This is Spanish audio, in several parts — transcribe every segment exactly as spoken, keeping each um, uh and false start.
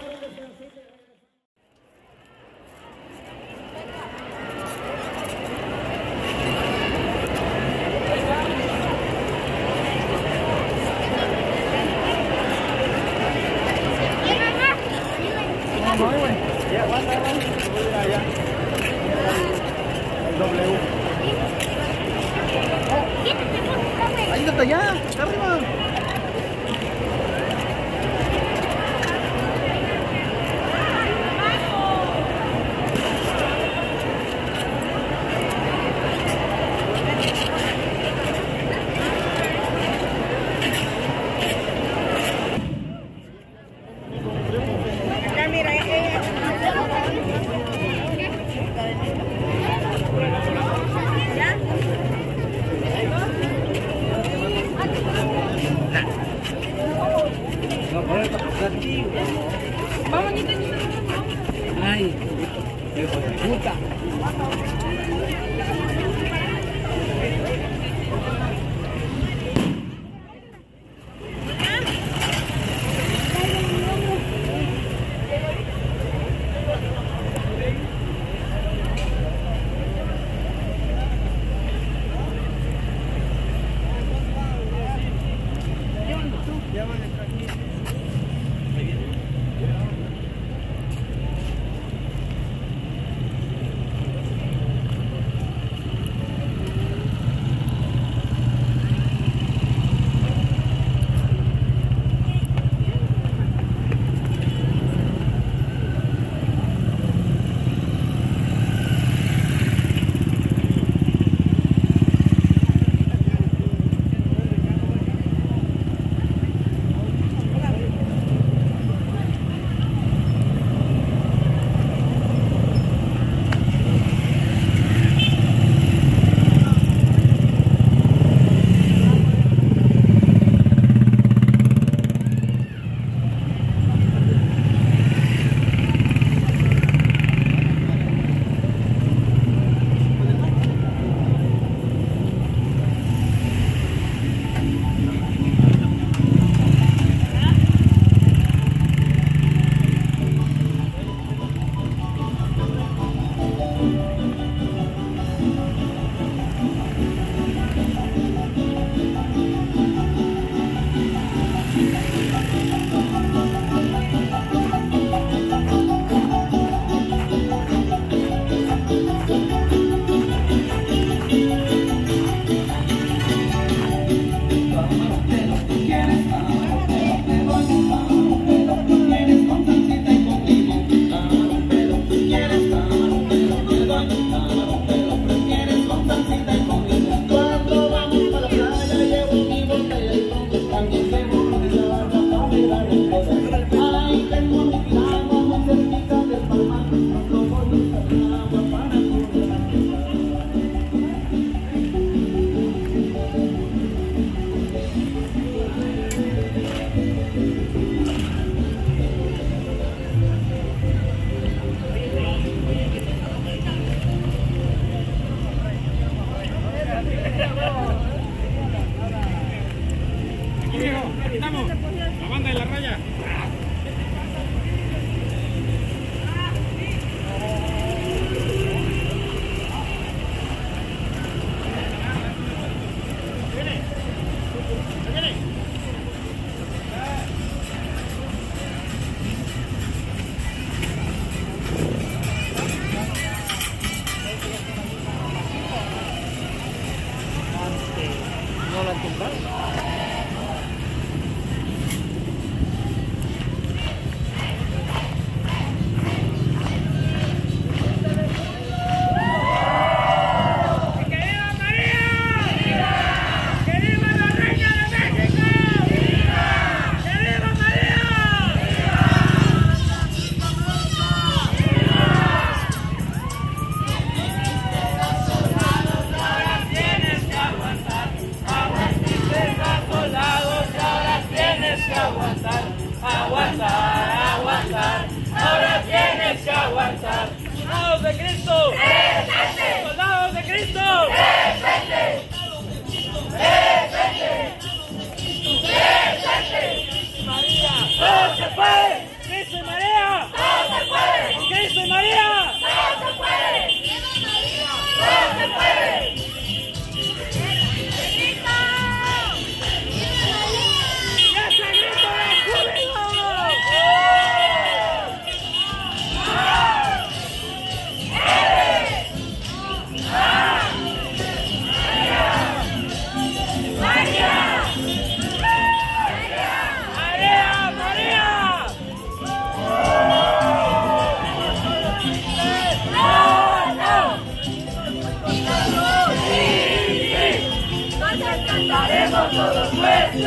Ahí está allá, está arriba. Acá mira, ella. ¿Ya? Vamos, Nita, Nita. Ay, hijo de puta.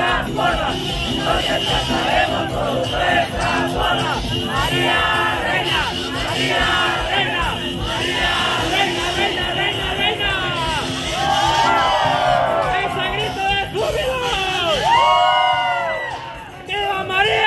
nuestra porra, porque cantaremos con nuestra porra. María Reina, María Reina, María Reina, Reina, Reina, Reina. ¡Ese grito de júbilo! ¡Viva María!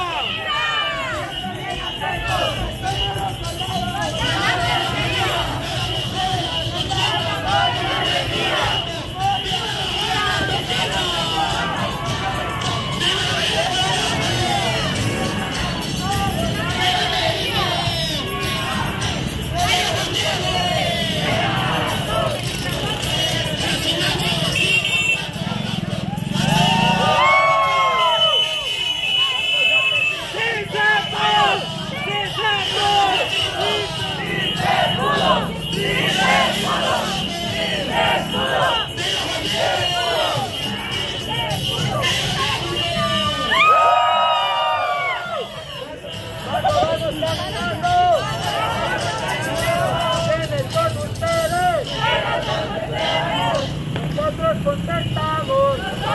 Nosotros contestamos,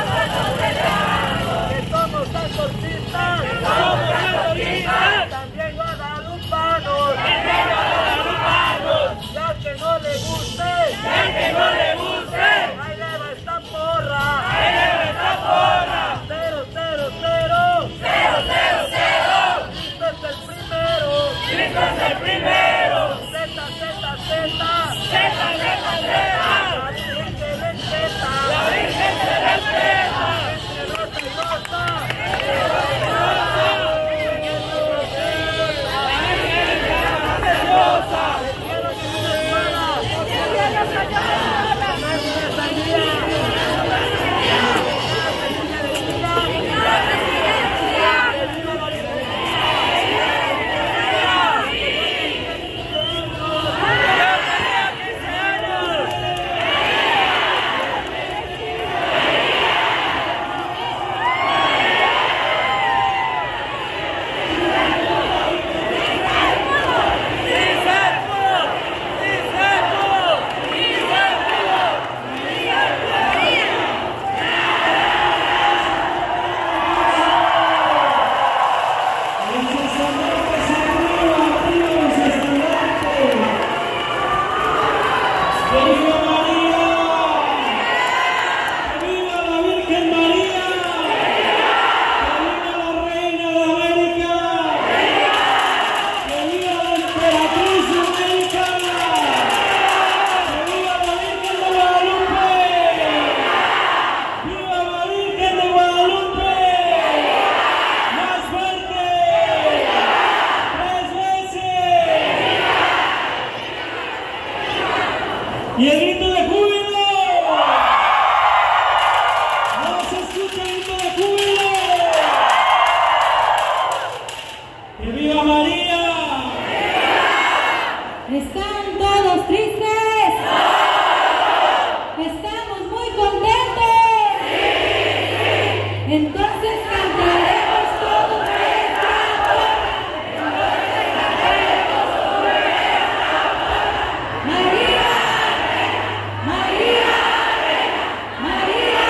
que somos antorchistas, también guadalupanos, ya que no le guste, ya que no le guste, ahí le va esta porra, ahí le va esta porra, cero, cero, cero, cero, cero, cero, Cristo es el primero, Cristo es el primero, Z, Z, Z, Z, Z, Z, Z, la Virgen se respeta, entre rosa y rosa, entre rosa y rosa, la Virgen es preciosa, quiero que no me muera, y el grito de júbilo. No se escucha el grito de júbilo. ¡Que viva María! ¿Están todos tristes? ¿Estamos muy contentos? Entonces cantaremos todos nuestra porra. María, María, María.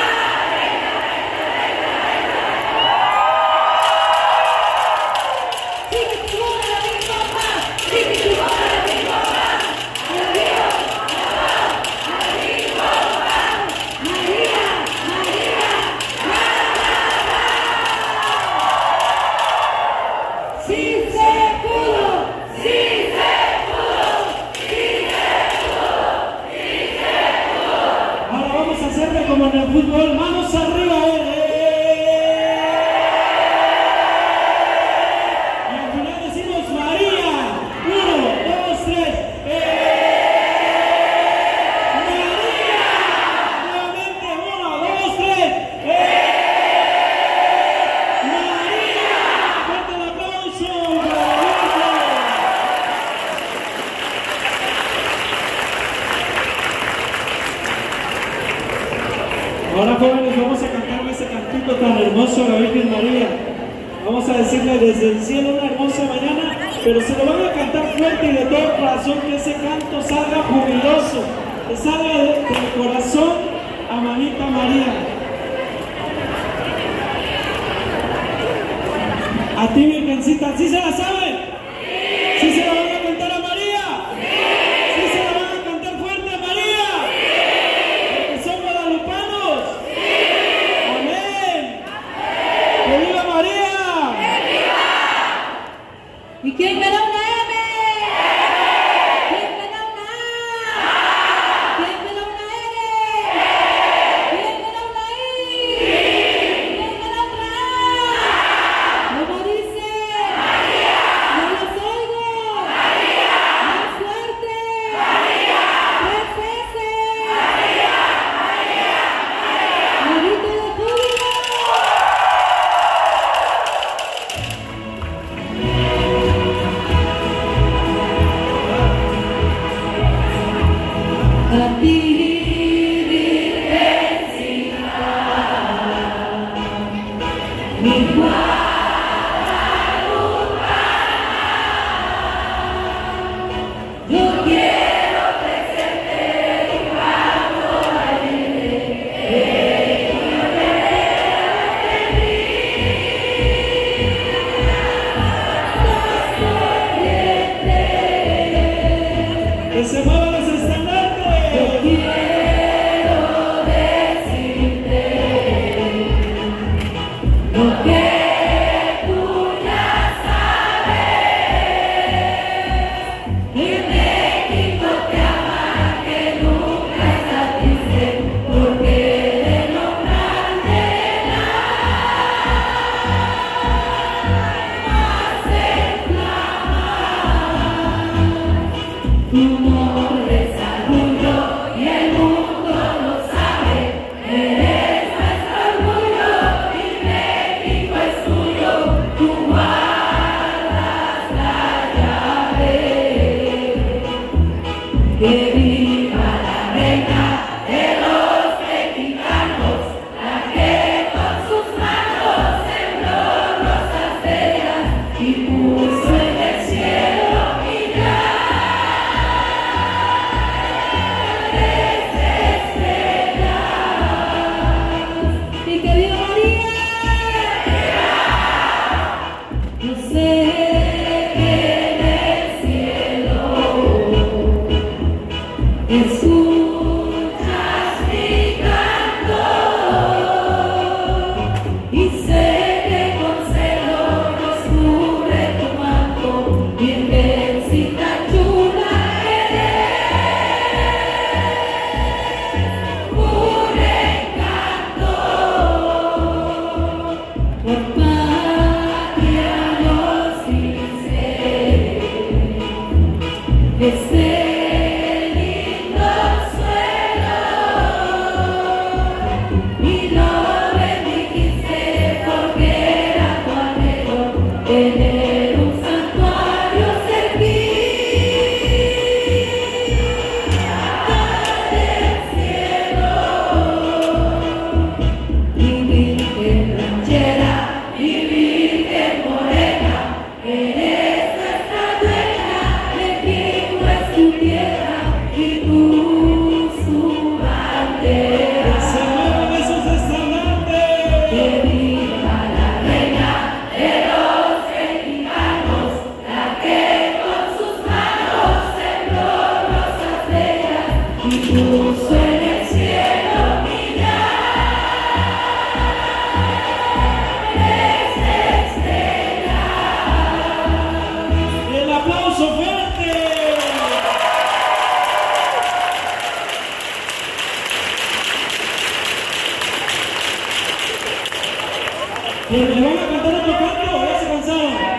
Chiquitibuna la Big Bomba, chiquitibuna la Big Bomba. María, María, María. Sí se pudo, sí se pudo, sí se pudo, sí se pudo. Ahora vamos a hacerle como en el fútbol, manos arriba. eh. Y al final decimos María. Uno, dos, tres. ¡Eh! María. Nuevamente, uno, dos, tres. ¡Eh! María. Fuerte el aplauso. Ahora, jóvenes, vamos a cantarle ese cantito tan hermoso a la Virgen María. Vamos a decirle desde el cielo una hermosa mañana, pero se lo van a cantar fuerte y de todo corazón, que ese canto salga jubiloso, que salga de- del corazón a Mamita María. A ti, Virgencita, ¿sí se la saben? ¿Sí se la van a cantar a María? ¿Sí se la van a cantar fuerte a María? ¿Porque son guadalupanos? Amén. ¡Que viva María! ¿Y quién me da una M? ¿Quién me da una A? ¿Quién me da una L? ¿Quién me da una I? ¿Quién me da otra A? ¿Cómo dice? No las oigo. Más fuerte. Tres veces. Grito de júbilo. A ti, Virgencita, mi guadalupana, yo quiero ofrecerte un canto alegre, que yo te ¡Que se muevan los estandartes! Yo quiero decirte lo que tú ya sabes, que México te ama, que nunca está triste, porque de lo grande más se tu nombre es orgullo y el mundo lo sabe. Eres nuestro orgullo y México es tuyo. Tú guardas la llave. Que viva la reina de los mexicanos, la que con sus manos sembró rosas bellas y puso en el cielo mirar. Y que viva María. Yo sé que en el cielo escuchas mi canto y sé que con celo nos cubre tu manto, Virgencita chula eres un encanto. Por patria yo sí sé ese lindo suelo y lo bendijiste porque era tu anhelo tener un santuario cerquita del cielo. Mi Virgen ranchera, mi Virgen morena, eres nuestra dueña, México es tu tierra y tú su bandera. ¡Que se muevan esos estandartes! Que viva la reina de los mexicanos, la que con sus manos sembró rosas bellas y puso en el cielo millares de estrellas. ¡Y el aplauso fuerte! ¿Le van a cantar otro canto o ya se cansaron?